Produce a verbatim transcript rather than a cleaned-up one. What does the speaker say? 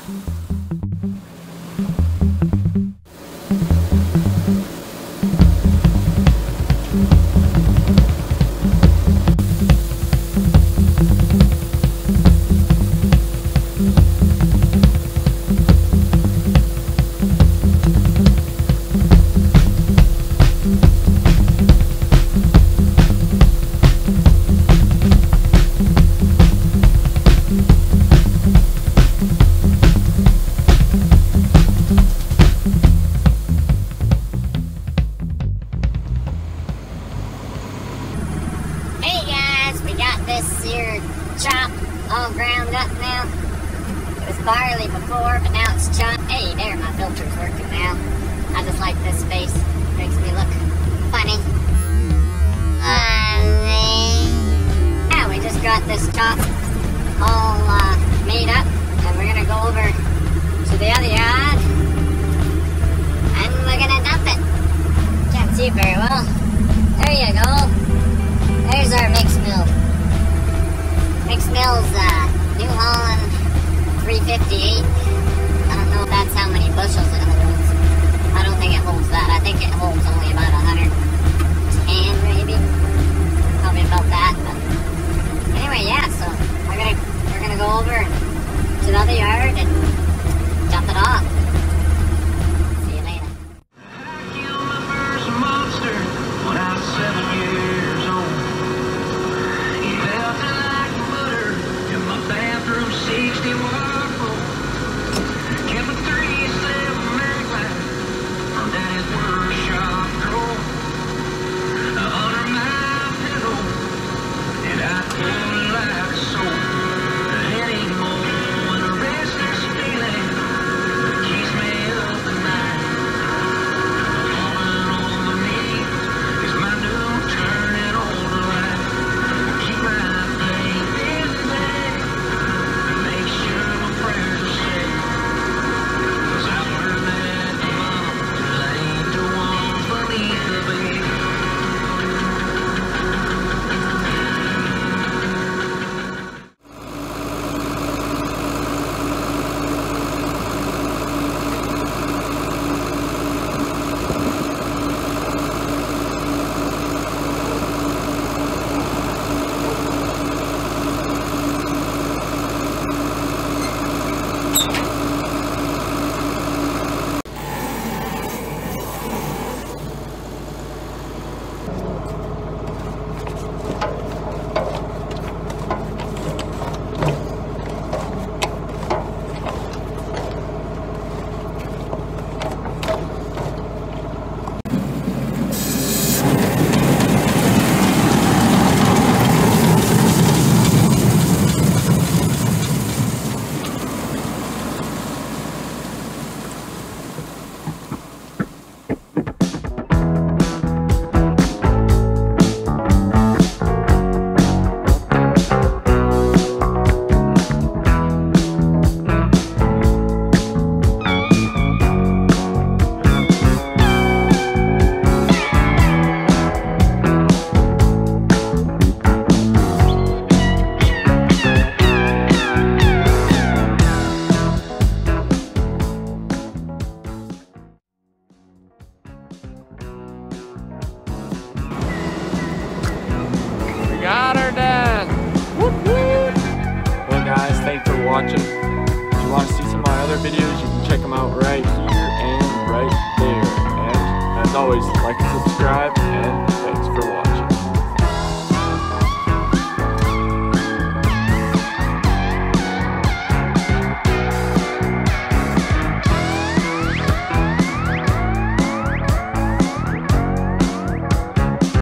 This here chop all ground up now. It was barley before, but now it's chop. Hey, there, my filter's working now. I just like this space. Makes me look funny. Now we just got this chop all uh, made up, and we're gonna go over to the other yard, and we're gonna dump it. Can't see it very well. There you go. There's our mix mill. Mix mill's uh, New Holland three fifty-eight. I don't know if that's how many bushels it holds. I don't think it holds that. I think it holds only about one hundred ten maybe. Probably about that. But anyway, yeah. So we're gonna we're gonna go over to the other yard and dump it off. See you later. I killed my first monster when I was seven years old. He felt like butter in my bathroom sixty-one fold. Kept a three seven Maglite from Daddy's workshop drawer. A hundred mile pedal, and I pulled it like a soul. There ain't more than a restless feeling that keeps me up at night. Falling on my knees is my new turning on the light. Keep my faith in bed and make sure my prayers are said. 'Cause I've learned that the monsters ain't the ones beneath the bed. Got her done. Whoop, whoop. Well guys, thanks for watching. If you want to see some of my other videos, you can check them out right here and right there. And as always, like and subscribe, and thanks for watching.